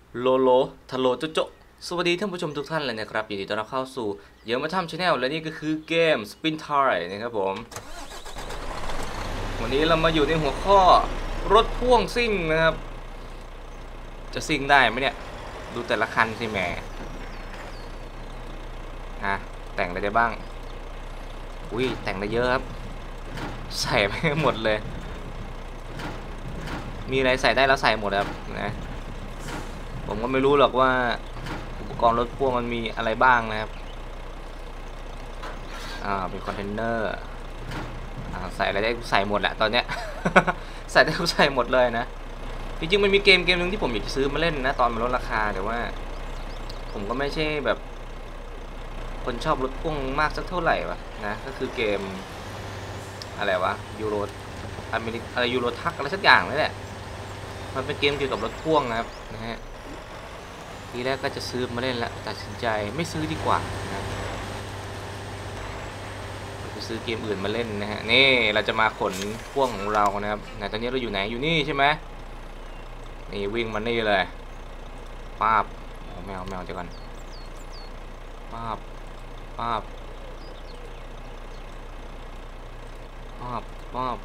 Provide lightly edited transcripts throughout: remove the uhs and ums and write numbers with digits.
โลโลทะโลโจโจสวัสดีท่านผู้ชมทุกท่านเลยนะครับยินดีต้อนรับเข้าสู่เยอะมาทำชาแนลและนี่ก็คือเกม Spin Tire นะครับผมวันนี้เรามาอยู่ในหัวข้อรถพ่วงซิ่งนะครับจะซิ่งได้ไหมเนี่ยดูแต่ละคันสิแหมแต่งอะไรได้บ้างอุ้ยแต่งได้เยอะครับใส่ไปหมดเลยมีอะไรใส่ได้แล้วใส่หมดครับนะผมก็ไม่รู้หรอกว่าอุปกรณ์รถพ่วงมันมีอะไรบ้างนะครับเป็นคอนเทนเนอร์ใส่อะไรได้ใส่หมดแหละตอนเนี้ย ใส่ได้ใส่หมดเลยนะจริงๆมันมีเกมนึงที่ผมอยากจะซื้อมาเล่นนะตอนมันลดราคาแต่ว่าผมก็ไม่ใช่แบบคนชอบรถพ่วงมากสักเท่าไหร่วะนะก็คือเกมอะไรวะยูโรอเมริกอะไรยูโรทักอะไรสักอย่างนี่แหละมันเป็นเกมเกี่ยวกับรถพ่วงนะครับนะฮะทีแรกก็จะซื้อมาเล่นแล้วตัดสินใจไม่ซื้อดีกว่านะไปซื้อเกมอื่นมาเล่นนะฮะนี่เราจะมาขนพ่วงของเรานะครับตอนนี้เราอยู่ไหนอยู่นี่ใช่ไหมนี่วิ่งมานี่เลยป้าบแมวจะก่อนป้าบป้าบป้าบป้าบ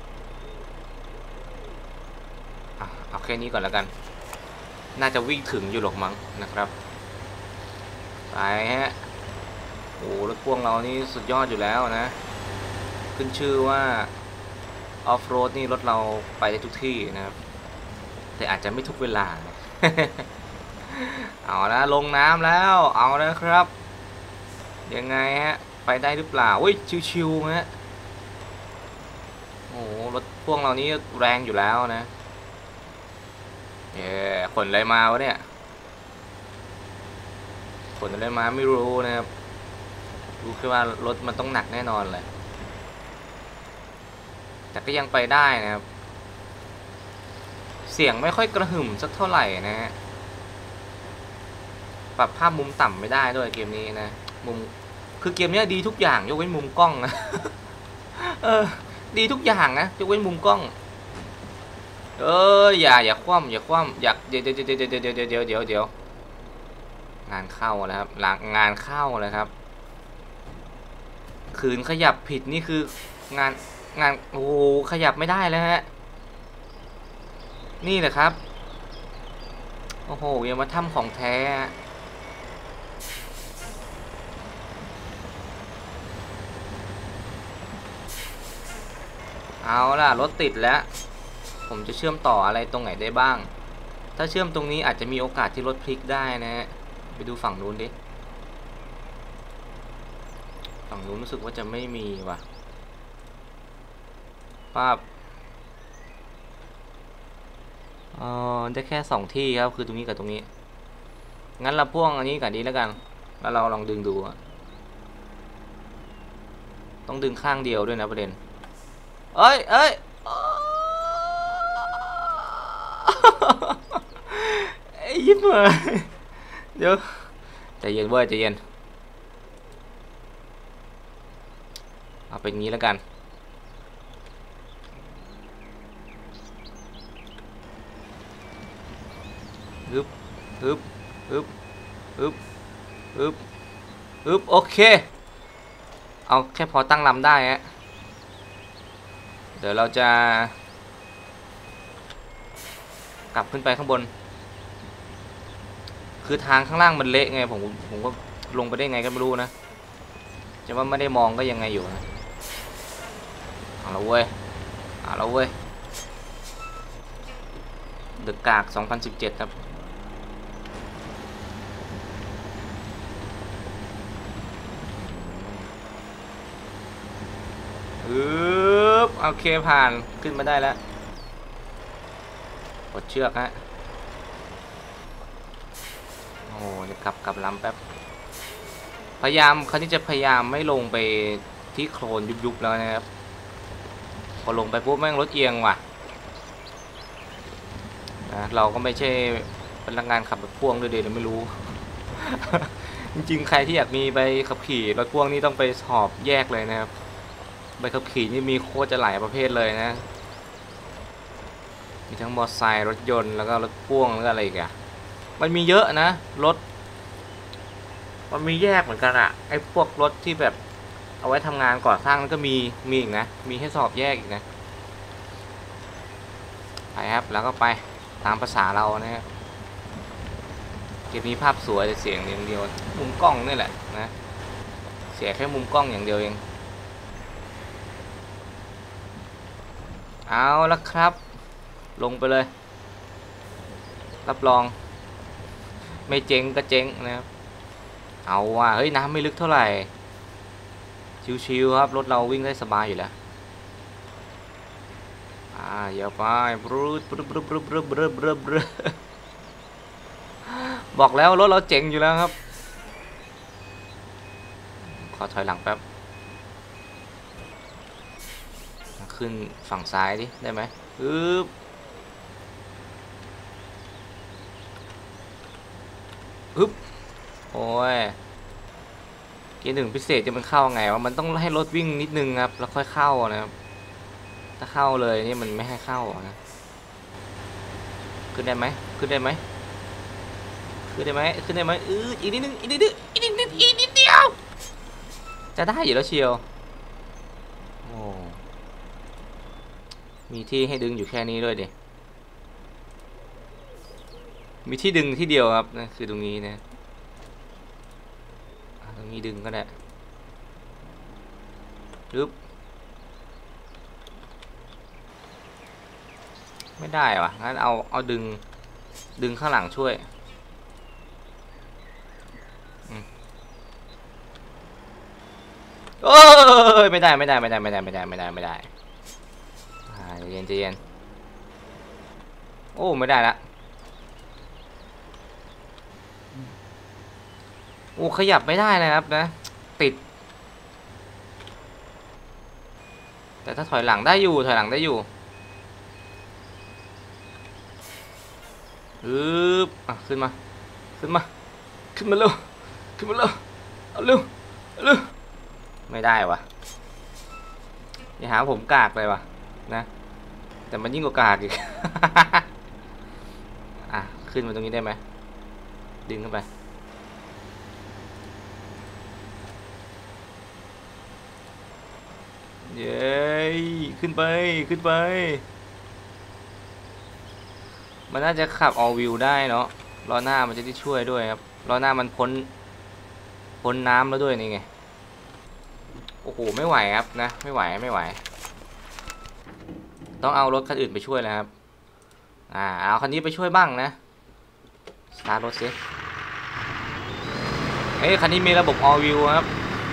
เอาแค่นี้ก่อนแล้วกันน่าจะวิ่งถึงอยู่หรอกมั้งนะครับไปฮะโอ้รถพ่วงเรานี่สุดยอดอยู่แล้วนะขึ้นชื่อว่าออฟโรดนี่รถเราไปได้ทุกที่นะครับแต่อาจจะไม่ทุกเวลา เอาละลงน้ำแล้วเอาแล้วครับยังไงฮะไปได้หรือเปล่าอุ้ยชิวๆฮะโอ้รถพ่วงเรานี้แรงอยู่แล้วนะขนอะไรมาวะเนี่ยขนอะไรมาไม่รู้นะครับรู้แค่ว่ารถมันต้องหนักแน่นอนเลยแต่ก็ยังไปได้นะครับเสียงไม่ค่อยกระหึ่มสักเท่าไหร่นะฮะปรับภาพมุมต่ำไม่ได้ด้วยเกมนี้นะมุมคือเกมนี้ดีทุกอย่างยกเว้นมุมกล้องนะ ดีทุกอย่างนะยกเว้นมุมกล้องอย่าคว่ำอย่าคว่ำเดี๋ยวงานเข้าแล้วครับหลังงานเข้าแล้วครับขืนขยับผิดนี่คืองานโอ้ขยับไม่ได้แล้วฮะนี่แหละครับโอ้โหยังมาทำของแท้เอาล่ะรถติดแล้วผมจะเชื่อมต่ออะไรตรงไหนได้บ้างถ้าเชื่อมตรงนี้อาจจะมีโอกาสที่รถพลิกได้นะฮะไปดูฝั่งนู้นดิฝั่งนู้นรู้สึกว่าจะไม่มีว่ะภาพได้แค่2ที่ครับคือตรงนี้กับตรงนี้งั้นเราพ่วงอันนี้กับนี้แล้วกันแล้วเราลองดึงดูต้องดึงข้างเดียวด้วยนะประเด็นเอ้ยยิ้มเลยเดี๋ยวใจเย็นเว้ยใจเย็นเอาเป็นงี้แล้วกันฮึบฮึบฮึบฮึบฮึบฮึบโอเคเอาแค่พอตั้งลำได้ฮะเดี๋ยวเราจะกลับขึ้นไปข้างบนคือทางข้างล่างมันเละไงผมก็ลงไปได้ไงก็ไม่รู้นะจะว่าไม่ได้มองก็ยังไงอยู่นะเอาละเว้ยเดอะกาก2017ครับโอเคผ่านขึ้นมาได้แล้วกดเชือกฮะโอ้จะกลับลำแป๊บพยายามเขาที่จะพยายามไม่ลงไปที่โคลนยุบๆแล้วนะครับพอลงไปปุ๊บแม่งรถเอียงว่ะนะเราก็ไม่ใช่พนักงานขับรถพ่วงด้วยเดี๋ยวไม่รู้ จริงๆใครที่อยากมีใบขับขี่รถพ่วงนี่ต้องไปสอบแยกเลยนะครับใบขับขี่นี่มีโคตรจะหลายประเภทเลยนะมีทั้งมอเตอร์ไซค์รถยนต์แล้วก็รถพ่วงแล้วก็อะไรอีกอะมันมีเยอะนะรถมันมีแยกเหมือนกันอะไอ้พวกรถที่แบบเอาไว้ทำงานก่อสร้างก็มีอีกนะมีให้สอบแยกอีกนะไปครับแล้วก็ไปตามภาษาเรานะครับเกมนี้ภาพสวยแต่เสียงอย่างเดียวมุมกล้องนี่แหละนะเสียแค่มุมกล้องอย่างเดียวเองเอาละครับลงไปเลยรับรองไม่เจ๊งก็เจ๊งนะครับเอาว่ะเฮ้ยน้ำไม่ลึกเท่าไหร่ชิวๆครับรถเราวิ่งได้สบายอยู่แล้วอย่าไปบรูดบรูดบรูดบรูดบรูดบรูดบรูดบรูดบอกแล้วรถเราเจ๋งอยู่แล้วครับขอถอยหลังแป๊บขึ้นฝั่งซ้ายดิได้ไหมปึ๊บปึ๊บโอ้ยเกียร์หนึ่งพิเศษจะมันเข้าไงวะมันต้องให้รถวิ่งนิดนึงครับแล้วค่อยเข้านะครับถ้าเข้าเลยนี่มันไม่ให้เข้านะขึ้นได้ไหมขึ้นได้ไหมขึ้นได้ไหมขึ้นได้ไหมอีกนิดนึงอีกนิดนึงอีกนิดนึงอีกนิดเดียวจะได้อยู่แล้วเชียวโอ้มีที่ให้ดึงอยู่แค่นี้ด้วยดิมีที่ดึงที่เดียวครับนะคือตรงนี้นะตรงนี้ดึงก็ได้ปึ๊บไม่ได้วะงั้นเอาดึงข้างหลังช่วยโอ้ยไม่ได้เย็นใจเย็นโอ้ไม่ได้ละโอ้ขยับไม่ได้นะครับนะติดแต่ถ้าถอยหลังได้อยู่ขึ้นมาเร็วเอาเร็วไม่ได้วะอย่าหาผมกากเลยวะนะแต่มันยิ่งกว่ากากอีก ขึ้นมาตรงนี้ได้ไหมดึงขึ้นไปเย้ขึ้นไปมันน่าจะขับ all wheel ได้เนาะล้อหน้ามันจะได้ช่วยด้วยครับล้อหน้ามันพ้นน้ำแล้วด้วยนี่ไงโอ้โหไม่ไหวครับนะไม่ไหวต้องเอารถคันอื่นไปช่วยแล้วครับเอาคันนี้ไปช่วยบ้างนะสตาร์ทรถสิคันนี้มีระบบ all wheel ครับ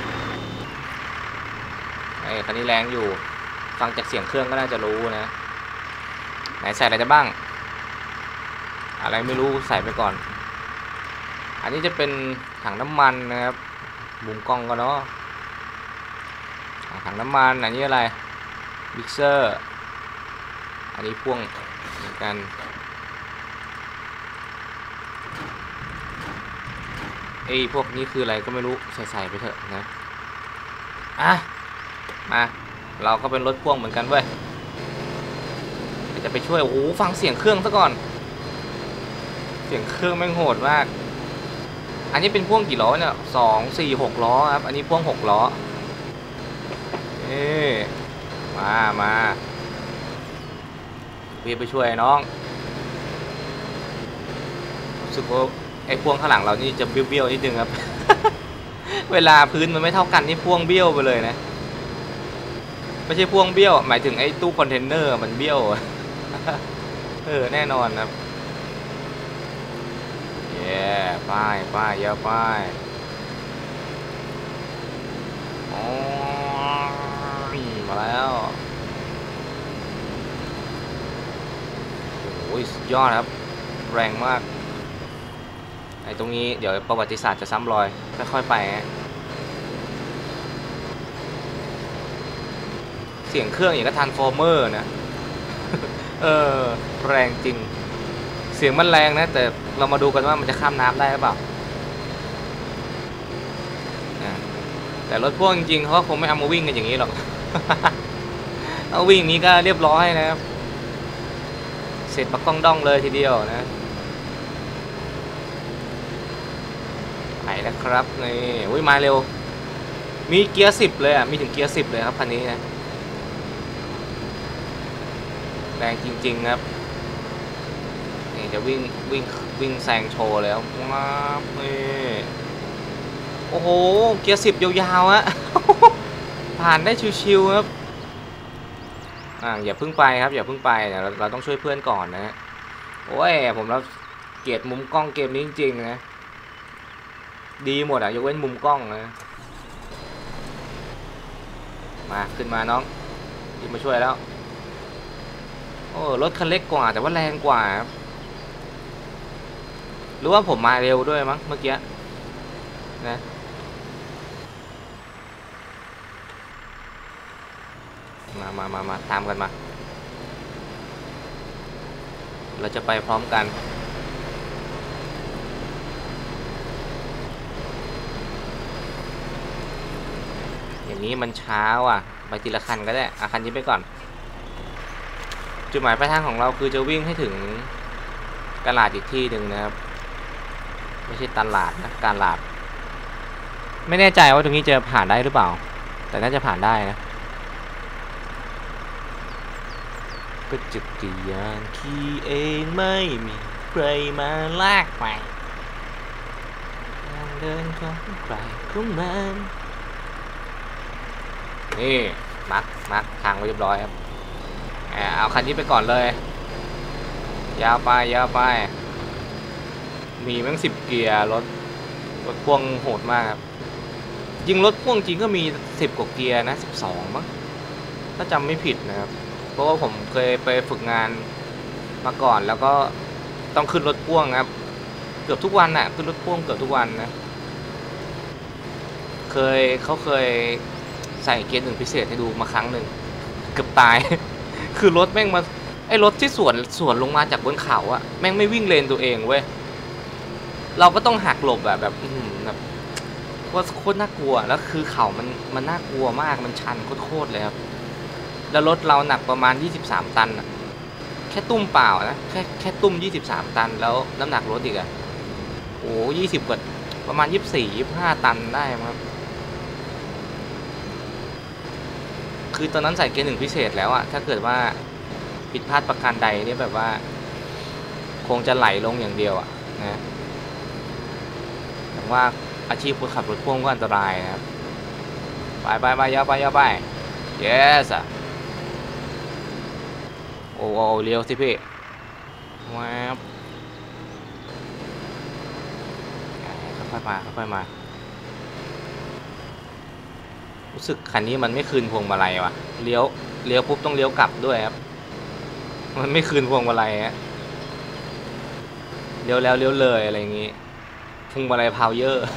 คันนี้แรงอยู่ฟังจากเสียงเครื่องก็น่าจะรู้นะไหนใส่อะไรได้บ้างอะไรไม่รู้ใส่ไปก่อนอันนี้จะเป็นถังน้ำมันนะครับมุมกล้องก็เนาะถังน้ำมันอันนี้อะไรมิกเซอร์อันนี้พ่วงเหมือนกันพวกนี้คืออะไรก็ไม่รู้ใส่ไปเถอะนะมาเราก็เป็นรถพ่วงเหมือนกันเว้ยจะไปช่วยโอ้โหฟังเสียงเครื่องซะก่อนเสียงเครื่องแม่งโหดมากอันนี้เป็นพ่วงกี่ล้อเนี่ย2 4 6ล้อครับอันนี้พ่วง6ล้อมาพี่ไปช่วยน้องรู้สึกว่าไอ้พ่วงข้างหลังเรานี่จะเบี้ยวนิดนึงครับ เวลาพื้นมันไม่เท่ากันนี่พ่วงเบี้ยวไปเลยนะไม่ใช่พ่วงเบี้ยวหมายถึงไอ้ตู้คอนเทนเนอร์มันเบี้ยว แน่นอนครับป้ายเยอะป้ายมาแล้วโอ้ยสุดยอดครับแรงมากไอ้ตรงนี้เดี๋ยวประวัติศาสตร์จะซ้ำรอยค่อยๆไปเสียงเครื่องอย่างกับทรานส์ฟอร์เมอร์นะ แรงจริงเสียงมันแรงนะแต่เรามาดูกันว่ามันจะข้ามน้ำได้หรือเปล่าแต่รถพ่วงจริงๆเขาคงไม่เอามาวิ่งกันอย่างนี้หรอก เอาวิ่งอย่างนี้ก็เรียบร้อยนะครับเสร็จปักกล้องดองเลยทีเดียวนะแล้วครับนี่อุ้ยมาเร็วมีเกียร์10เลยอ่ะมีถึงเกียร์10เลยครับคันนี้นะแรงจริงๆครับนี่จะวิ่งแซงโชว์แล้วว้าวนี่โอ้โหเกียร์10ยาวๆฮะ ผ่านได้ชิวๆครับอย่าเพิ่งไปครับอย่าเพิ่งไปเดี๋ยวเราต้องช่วยเพื่อนก่อนนะโอ้ยผมเราเกลียดมุมกล้องเกมนี้จริงๆนะดีหมดอ่ะยกเว้นมุมกล้องนะมาขึ้นมาน้องที่มาช่วยแล้วโอ้รถคันเล็กกว่าแต่ว่าแรงกว่าหรือว่าผมมาเร็วด้วยมั้งเมื่อกี้นะมาตามกันมาเราจะไปพร้อมกันอย่างนี้มันช้าว่ะไปทีละคันก็ได้คันนี้ไปก่อนจุดหมายปลายทางของเราคือจะวิ่งให้ถึงกาลาดอีกที่หนึ่งนะครับไม่ใช่ตลาดนะกาลาดไม่แน่ใจว่าตรงนี้จะผ่านได้หรือเปล่าแต่น่าจะผ่านได้นะก็จักรยานขี่เองไม่มีใครมาลากไปเดินของใครของมันนี่มาร์คทางไว้เรียบร้อยครับเอาคันนี้ไปก่อนเลยยาวไปมีแม่ง10 เกียร์รถพ่วงโหดมากครับยิงรถพ่วงจริงก็มี10 กว่าเกียร์นะ12มั้งถ้าจำไม่ผิดนะครับเพราะว่าผมเคยไปฝึกงานมาก่อนแล้วก็ต้องขึ้นรถพ่วงครับเกือบทุกวันน่ะขึ้นรถพ่วงเกือบทุกวันนะเขาเคยใส่เกียร์1 พิเศษให้ดูมาครั้งหนึ่งเกือบตาย คือรถแม่งมาไอ้รถที่สวนลงมาจากบนเขาอะแม่งไม่วิ่งเลนตัวเองเว้ยเราก็ต้องหักหลบแบบว่าโคตรน่ากลัวแล้วคือเขามันน่ากลัวมากมันชันโคตรเลยครับแล้วรถเราหนักประมาณ23 ตันอะแค่ตุ้มเปล่านะแค่ตุ้ม23 ตันแล้วน้ำหนักรถอีกอะโอ้20 กว่าประมาณ24-25 ตันได้ครับคือตอนนั้นใส่เกียร์1 พิเศษแล้วอะถ้าเกิดว่าผิดพลาดประการใดนี่แบบว่าคงจะไหลลงอย่างเดียวอะนะแต่ว่าอาชีพคนขับรถพ่วงก็อันตรายนะครับไปยาวไป yes อะโอ้เลี้ยวสิพี่ว้าวค่อยมารู้สึกคันนี้มันไม่คืนพวงมาลัยวะเลี้ยวปุ๊บต้องเลี้ยวกลับด้วยครับมันไม่คืนพวงมาลัยฮะเลี้ยวเลยอะไรอย่างงี้พวงมาลัยพาวเวอร์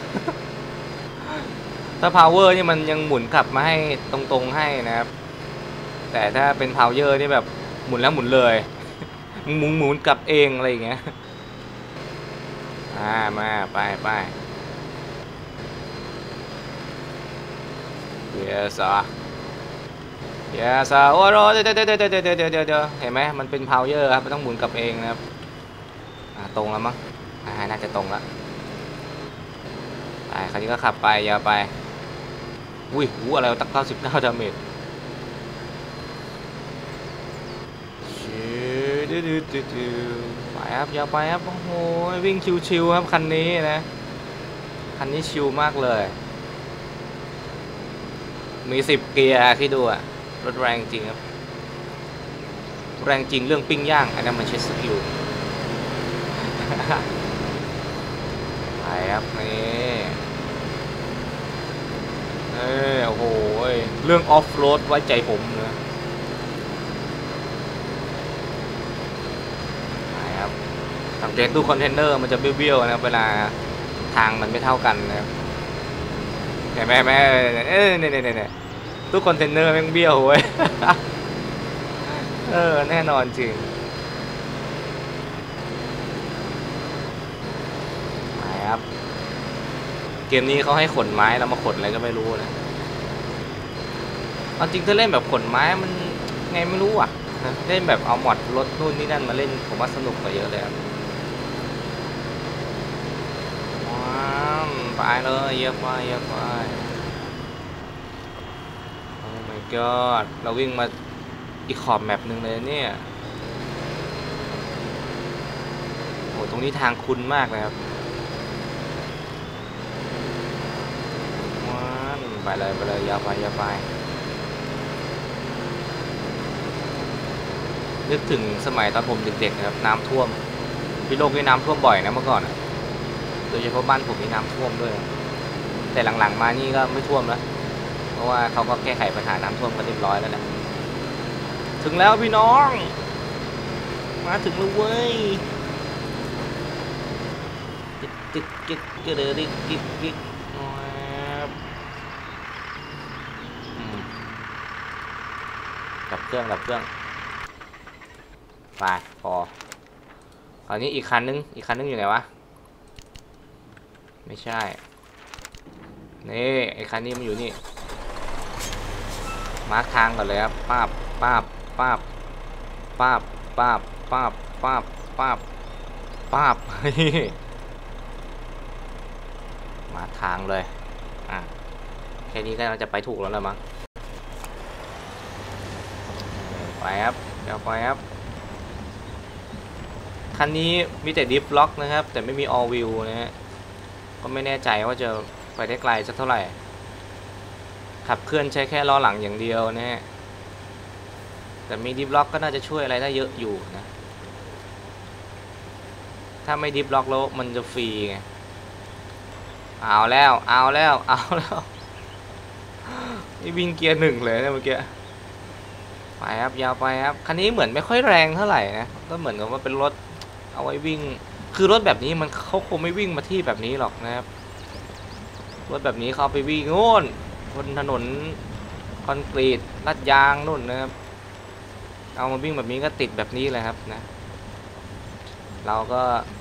ถ้าพาวเวอร์นี่มันยังหมุนกลับมาให้ตรงๆให้นะครับแต่ถ้าเป็นพาวเวอร์นี่แบบหมุนแล้วหมุนเลยหมุนกลับเองอะไรอย่างเงี้ยมาไปyes โอ้โหเดี๋ยวเห็นไหมมันเป็นพาวเวอร์ครับมันต้องหมุนกลับเองนะครับตรงแล้วมั้งน่าจะตรงแล้วไปคราวนี้ก็ขับไปยาวไปอุ้ยอะไรตัก99 ดาเมจไปครับยาวไปครับโอ้โหวิ่งชิวๆครับคันนี้นะคันนี้ชิวมากเลยมี10 เกียร์ที่ดูอะรถแรงจริงครับแรงจริงเรื่องปิ้งย่างอันนั้นมันใช้สกิลไปครับนี่โอ้โหเรื่องออฟโรดไว้ใจผมนะไปครับสังเกตตู้คอนเทนเนอร์มันจะเบี้ยวๆนะเวลาทางมันไม่เท่ากันนะครับเห็นไหมเนี่ยตู้คอนเทนเนอร์แม่งเบี้ยวเว้ย แน่นอนจริงครับเกมนี้เขาให้ขนไม้เรามาขนอะไรก็ไม่รู้นะเอาจริงถ้าเล่นแบบขนไม้มันไงไม่รู้อ่ะเล่นแบบเอามอดรถนู่นนี่นั่นมาเล่นผมว่าสนุกกว่าเยอะเลยครับว้าวไปเลยเหยียบไฟโอ้ my god เราวิ่งมาอีกขอบแมปหนึ่งเลยเนี่ยโอ้ตรงนี้ทางคุ้นมากเลยครับไปเลยยาวไปนึกถึงสมัยตอนผมเด็กๆนะครับน้ำท่วมพี่โลกนี่น้ำท่วมบ่อยนะเมื่อก่อนโดยเฉพาะบ้านผมนี่น้ำท่วมด้วยแต่หลังๆมานี่ก็ไม่ท่วมแล้วเพราะว่าเขาก็แก้ไขปัญหาน้ำท่วมกันเรียบร้อยแล้วแหละถึงแล้วพี่น้องมาถึงแล้วเว้ยกิ๊กดับเครื่องไปพอตอนนี้อีกคันนึงอยู่ไหนวะไม่ใช่นี่ไอ้คันนี้มันอยู่นี่มาร์คทางก่อนเลยครับป้าบมาทางเลยแค่นี้ก็จะไปถูกแล้วละมั้งไปครับเดี๋ยวไปครับคันนี้มีแต่ดิฟล็อกนะครับแต่ไม่มี all wheel นะฮะก็ไม่แน่ใจว่าจะไปได้ไกลสักเท่าไหร่ขับเคลื่อนใช้แค่ล้อหลังอย่างเดียวนะฮะแต่มีดิฟล็อกก็น่าจะช่วยอะไรได้เยอะอยู่นะถ้าไม่ดิฟล็อกแล้วมันจะฟรีไงเอาแล้วนี่วิ่งเกียร์ 1เลยนะเมื่อกี้ไปครับยาวไปครับคันนี้เหมือนไม่ค่อยแรงเท่าไหร่นะก็เหมือนกับว่าเป็นรถเอาไว้วิ่งคือรถแบบนี้มันเขาคงไม่วิ่งมาที่แบบนี้หรอกนะครับรถแบบนี้เขาไปวิ่งโน่นบนถนนคอนกรีตลาดยางนู่นนะครับเอามาวิ่งแบบนี้ก็ติดแบบนี้เลยครับนะเราก็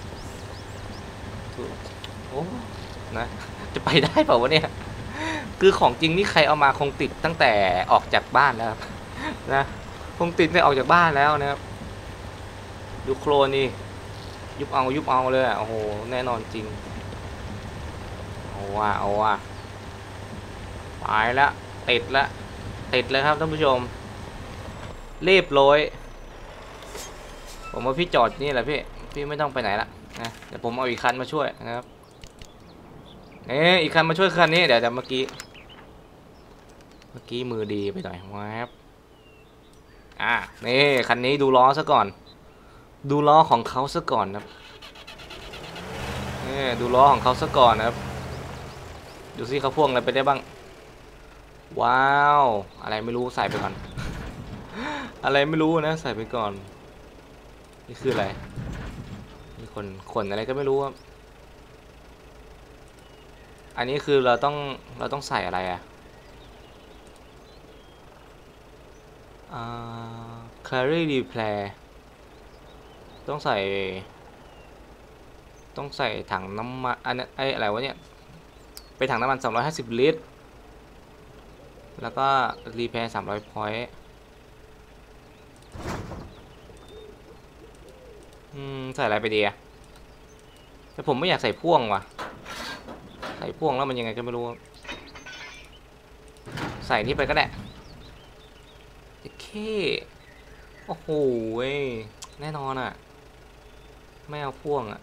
โอ้นะจะไปได้เปล่าวะเนี่ยคือของจริงนี่ใครเอามาคงติดตั้งแต่ออกจากบ้านแล้วนะคงติดตั้งแต่ออกจากบ้านแล้วนะครับดูโครนนี่ยุบเอาเลยโอ้โหแน่นอนจริงเอาว่ะไปแล้วติดเลยครับท่านผู้ชมเรียบร้อยผมว่าพี่จอดนี่แหละพี่ไม่ต้องไปไหนละนะเดี๋ยวผมเอาอีกคันมาช่วยนะครับอีกคันมาช่วยคันนี้เดี๋ยวเมื่อกี้มือดีไปหน่อยครับนี่คันนี้ดูล้อซะก่อนดูล้อของเขาซะก่อนนะครับดูล้อของเขาซะก่อนนะครับดูซิเขาพ่วงอะไรไปได้บ้างว้าวอะไรไม่รู้ใส่ไปก่อน อะไรไม่รู้นะใส่ไปก่อนนี่คืออะไรนี่ขนอะไรก็ไม่รู้ครับอันนี้คือเราต้องใส่อะไรcarry replay ต้องใส่ถังน้ำมันอันนี้อะไรวะเนี่ยไปถังน้ำมัน250 ลิตรแล้วก็รีแพร์300 พอยต์ใส่อะไรไปดีแต่ผมไม่อยากใส่พ่วงว่ะใส่พ่วงแล้วมันยังไงก็ไม่รู้ใส่นี่ไปก็ได้โอเคโอ้โหแน่นอนไม่เอาพ่วง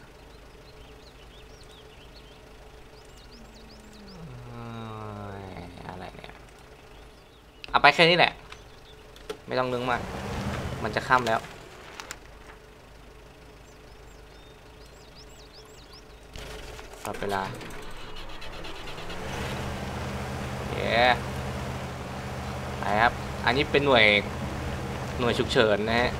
อะไรเนี่ยเอาไปแค่นี้แหละไม่ต้องนึกมากมันจะค่ำแล้วปรับเวลาไปครับอันนี้เป็นหน่วยฉุกเฉินนะฮะ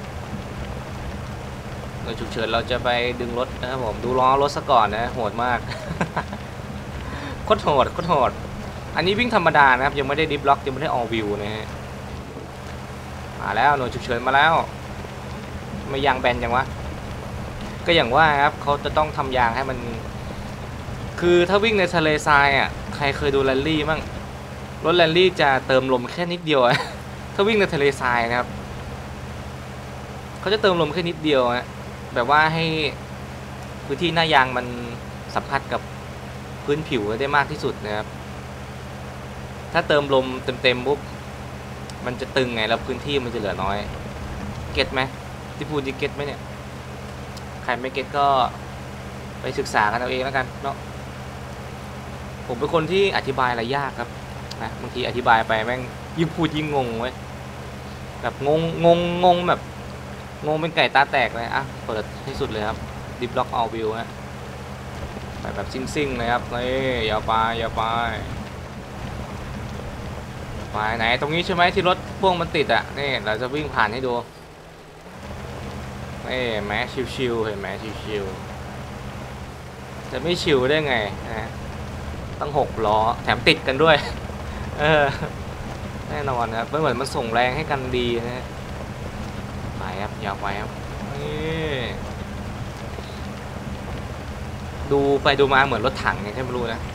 หน่วยฉุกเฉินเราจะไปดึงรถนะครับผมดูล้อรถซะก่อนนะโหดมาก โคตรโหดอันนี้วิ่งธรรมดานะครับยังไม่ได้ดิฟล็อกยังไม่ได้ออลวิวนะฮะมาแล้วหน่วยฉุกเฉินมาแล้วไม่ยางแบนจังวะก็อย่างว่าครับเขาจะต้องทำยางให้มันคือถ้าวิ่งในทะเลทรายใครเคยดูแรลลี่มั่งรถแรลลี่จะเติมลมแค่นิดเดียวถ้าวิ่งในทะเลทรายนะครับเขาจะเติมลมแค่นิดเดียวแบบว่าให้พื้นที่หน้ายางมันสัมผัสกับพื้นผิวได้มากที่สุดนะครับถ้าเติมลมเต็มปุ๊บมันจะตึงไงแล้วพื้นที่มันจะเหลือน้อยเก็ตไหมที่พูดดีเก็ตไหมเนี่ยใครไม่เก็ตก็ไปศึกษากันเอาเองแล้วกันเนาะผมเป็นคนที่อธิบายอะไรยากครับนะบางทีอธิบายไปแม่งยิ่งพูดยิ่งงงเว้ยแบบงงแบบงงเป็นไก่ตาแตกเลยอ่ะเปิดให้สุดเลยครับดิฟล็อกเอาวิวฮะไปแบบซิ่งๆเลยครับนี่อย่าไปไหนตรงนี้ใช่ไหมที่รถพ่วงมันติดอ่ะนี่เราจะวิ่งผ่านให้ดูนี่แม้ชิวๆเห็นไหมชิวๆจะไม่ชิวได้ไงนะตั้ง6 ล้อแถมติดกันด้วยแน่นอนครับเหมือนมันส่งแรงให้กันดีนะไปครับยาวไปครับนี่ดูไปดูมาเหมือนรถถังไงแค่ไม่รู้นะ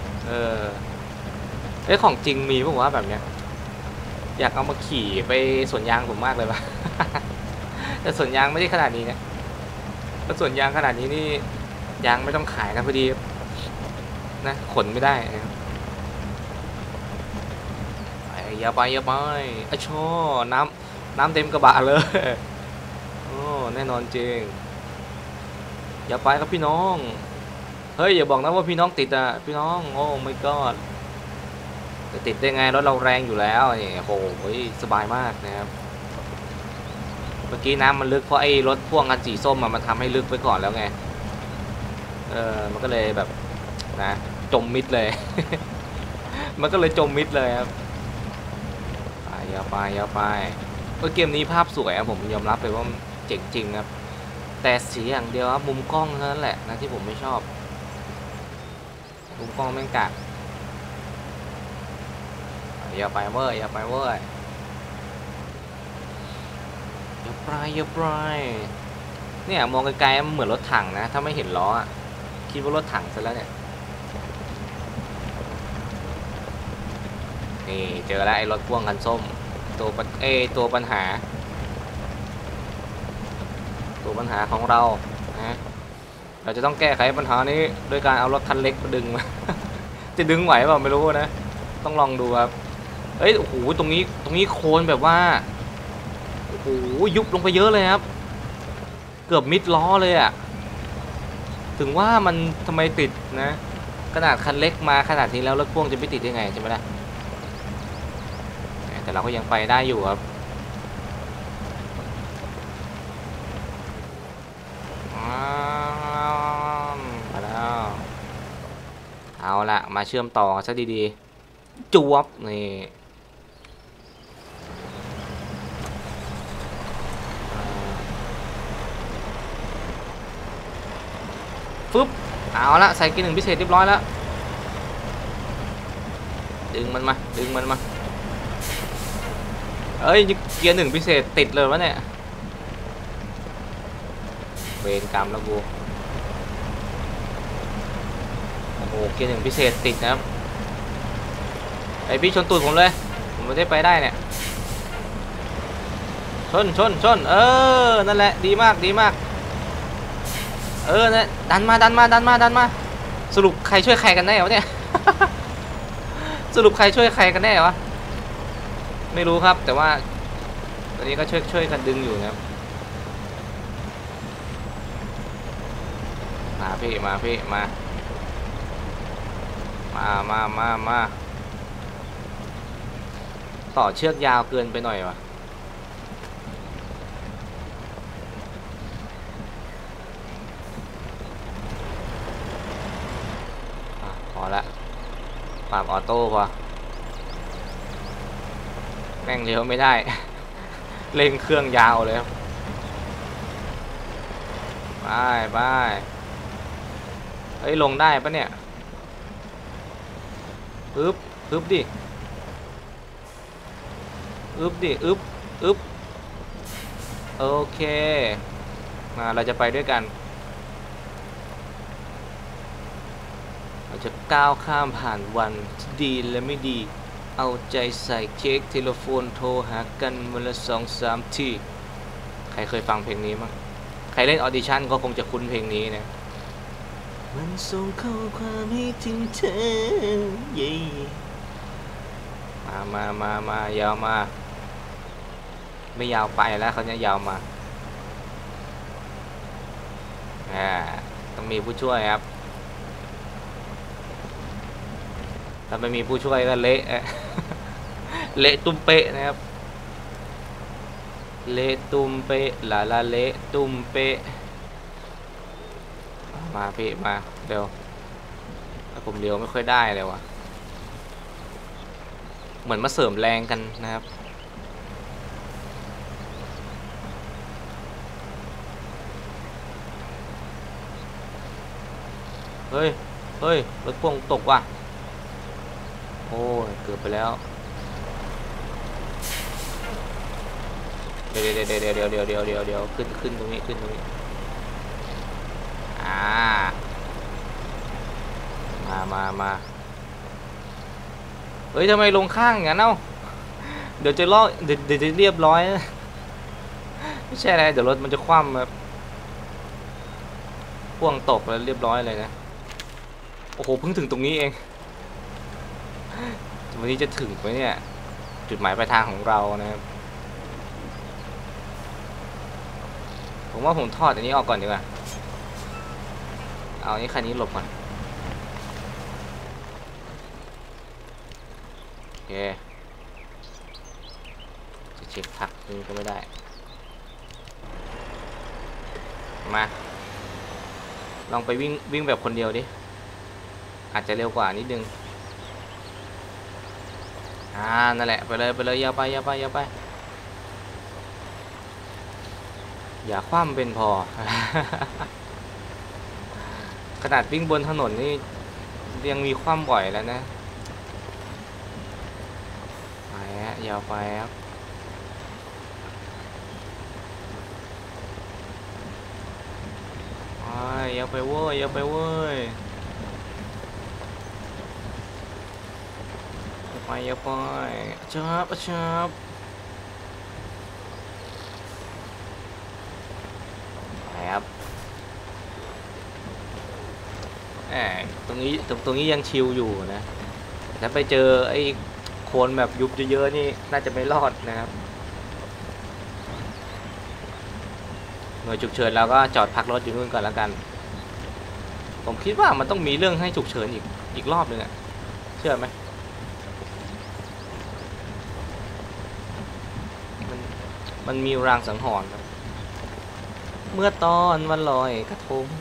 ของจริงมีป่าววะแบบเนี้ยอยากเอามาขี่ไปสวนยางผมมากเลยว่ะ แต่สวนยางไม่ได้ขนาดนี้นะถ้าสวนยางขนาดนี้นี่ยางไม่ต้องขายนะพอดีนะขนไม่ได้นะครับอย่าไปอะชอน้ำเต็มกระบะเลยโอ้แน่นอนจริงอย่าไปครับพี่น้องเฮ้ยอย่าบอกนะว่าพี่น้องติดอ่ะพี่น้องโอ้ไม่ก็จะติดได้ไงรถเราแรงอยู่แล้วนี่โอ้โหสบายมากนะครับเมื่อกี้น้ำมันลึกเพราะไอ้รถพ่วงคันสีส้มมันทำให้ลึกไปก่อนแล้วไงมันก็เลยแบบนะจมมิดเลย มันก็เลยจมมิดเลยครับอย่าไปเกมนี้ภาพสวยครับผมยอมรับเลยว่าเจ๋งจริงครับแต่เสียอย่างเดียวครับมุมกล้องเท่านั้นแหละนะที่ผมไม่ชอบมุมกล้องแม่งกากอย่าไปเว้ยอย่าไปเนี่ยมองไกลๆมันเหมือนรถถังนะถ้าไม่เห็นล้อคิดว่ารถถังซะแล้วเนี่ยนี่เจอแล้วไอ้รถพ่วงคันส้มตัวปัญหาของเรานะเราจะต้องแก้ไขปัญหานี้ด้วยการเอารถคันเล็กมาดึงมา จะดึงไหวเปล่าไม่รู้นะต้องลองดูครับโอ้โหตรงนี้โคลนแบบว่าโอ้โหยุบลงไปเยอะเลยครับเกือบมิดล้อเลยอ่ะถึงว่ามันทำไมติดนะขนาดคันเล็กมาขนาดนี้แล้วรถพ่วงจะไม่ติดได้ไงใช่ไหมล่ะแต่เราก็ยังไปได้อยู่ครับมาแล้วเอาละมาเชื่อมต่อซะดีๆจวบนี่ฟึบเอาละใส่เกียร์ 1พิเศษเรียบร้อยแล้วดึงมันมาเกียร์ 1พิเศษติดเลยวะเนี่ยเวรกรรมแล้วกูโอ้โหเกียร์ 1พิเศษติดนะครับพี่ชนตูดผมเลยผมไม่ได้ไปได้เนี่ยชนนั่นแหละดีมากเนี่ยดันมาสรุปใครช่วยใครกันแน่วะเนี่ย สรุปใครช่วยใครกันแน่วะไม่รู้ครับแต่ว่าตอนนี้ก็ช่วยกันดึงอยู่นะครับมาพี่มาต่อเชือกยาวเกินไปหน่อยวะพอละปรับออโต้พอแม่งเลี้ยวไม่ได้ เร่งเครื่องยาวเลยไปลงได้ปะเนี่ยอึบดิโอเคมาเราจะไปด้วยกันเราจะก้าวข้ามผ่านวันที่ดีและไม่ดีเอาใจใส่เค้กเทเลโฟนโทรหากันวันละ2-3 ทีใครเคยฟังเพลงนี้มั้งใครเล่นออดิชั่นก็คงจะคุ้นเพลงนี้นะมันส่งข้อความให้ถึงเธอเย่มายาวมาไม่ยาวไปแล้วเขาเนี่ยยาวมาต้องมีผู้ช่วยครับถ้าไม่มีผู้ช่วยก็เละ เละตุ้มเป๊ะนะครับเละตุ้มเป๊ะลาเละตุ้มเป๊ะมาเป๊ะมาเร็วแต่ผมเร็วไม่ค่อยได้เลยวะเหมือนมาเสริมแรงกันนะครับเฮ้ยรถพ่วงตกว่ะโอ้ยเกือบไปแล้วเดี๋ยวขึ้นตรงนี้มาเฮ้ยทำไมลงข้างอย่างนั้นเอ้าเดี๋ยวจะล้อเดี๋ยวจะเรียบร้อยไม่ใช่อะไรเดี๋ยวรถมันจะคว่ำครับพ่วงตกแล้วเรียบร้อยเลยนะโอ้โหเพิ่งถึงตรงนี้เองวันนี้จะถึงไหมเนี่ยจุดหมายปลายทางของเรานะครับผมว่าผมทอดอันนี้ออกก่อนดีกว่าเอาอันนี้คันนี้หลบก่อนโอเคจะเช็คพักนี่ก็ไม่ได้มาลองไปวิ่งแบบคนเดียวดิอาจจะเร็วกว่านิดนึงนั่นแหละไปเลยอย่าไปอย่าคว่ำเป็นพอ ขนาดวิ่งบนถนนนี่ยังมีคว่ำบ่อยแล้วนะไปฮะอย่าไปครับอย่าไปเว้ยอย่าไปชับครับตรงนี้ยังชิลอยู่นะแต่ถ้าไปเจอไอ้โคลนแบบยุบเยอะๆนี่น่าจะไม่รอดนะครับหน่วยฉุกเฉินเราก็จอดพักรถอยู่นู่นก่อนแล้วกันผมคิดว่ามันต้องมีเรื่องให้ฉุกเฉินอีกรอบนึงอะเชื่อไหมมันมีรางสังหรณ์ครับเมื่อตอนวันลอยกระทง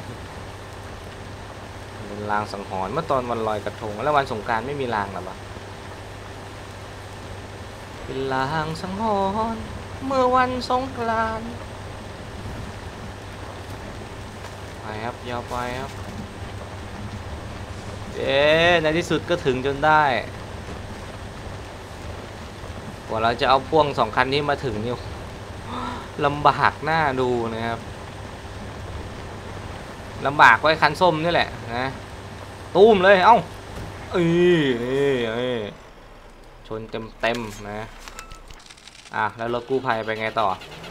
เป็นรางสังหรณ์เมื่อตอนวันลอยกระทงแล้ววันสงกรานต์ไม่มีรางหรอวะเป็นรางสังหรณ์เมื่อวันสงกรานต์ไปครับยาวไปครับในที่สุดก็ถึงจนได้กว่าเราจะเอาพ่วง2 คันนี้มาถึงนี่ลำบากหน้าดูนะครับลำบากไว้คันส้มนี่แหละนะตูมเลยเอ้าชนเต็มนะแล้วรถกู้ภัยไปไงต่อ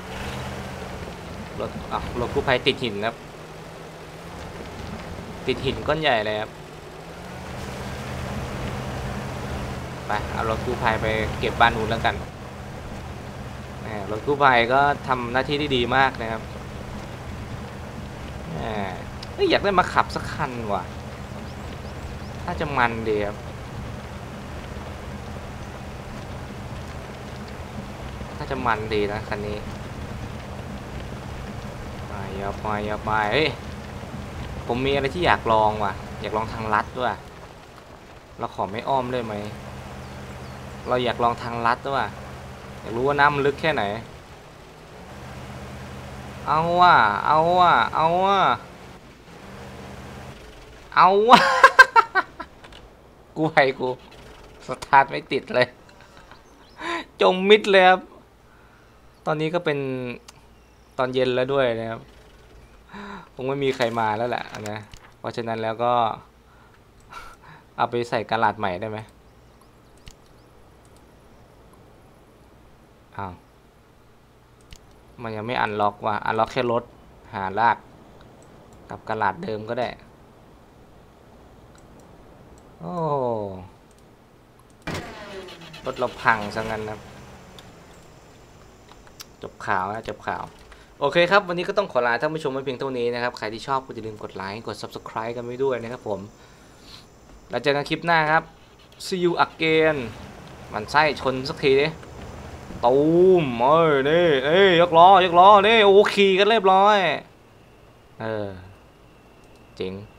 รถกู้ภัยติดหินครับติดหินก้อนใหญ่เลยครับไปเอารถกู้ภัยไปเก็บบ้านนู้นแล้วกันรถกู้ภัยก็ทำหน้าที่ได้ดีมากนะครับอยากได้มาขับสักคันว่ะถ้าจะมันดีครับถ้าจะมันดีนะคันนี้อย่าไปเฮ้ยผมมีอะไรที่อยากลองว่ะอยากลองทางลัดด้วยเราขอไม่อ้อมได้ไหมเราอยากลองทางลัดด้วยอยากรู้ว่าน้ำมันลึกแค่ไหนเอาว่ะกูให้กูสตาร์ทไม่ติดเลยจมมิดเลยครับตอนนี้ก็เป็นตอนเย็นแล้วด้วยนะครับคงไม่มีใครมาแล้วแหละนะเพราะฉะนั้นแล้วก็เอาไปใส่กระดาษใหม่ได้ไหมมันยังไม่อันล็อกว่ะอันล็อกแค่รถหาลากกับกระดาษเดิมก็ได้โอ้รถเราพังซะงั้นนะจบข่าวนะจบข่าวโอเคครับวันนี้ก็ต้องขอลาท่านผู้ชมไว้เพียงเท่านี้นะครับใครที่ชอบก็อย่าลืมกดไลค์กด Subscribe กันไว้ด้วยนะครับผมแล้วเจอกันคลิปหน้าครับ see you again มันไส้ชนสักทีดิตูมนี่ยกล้อนี่โอ้ขี่กันเรียบร้อยเจ๋ง